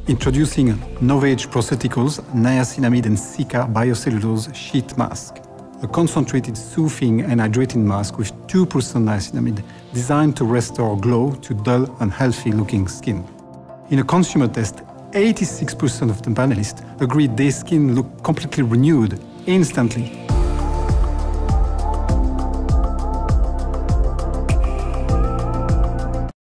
Introducing Novage Prosthecticals Niacinamide and Cica Biocellulose Sheet Mask, a concentrated soothing and hydrating mask with 2% niacinamide designed to restore glow to dull and healthy-looking skin. In a consumer test, 86% of the panelists agreed their skin looked completely renewed instantly.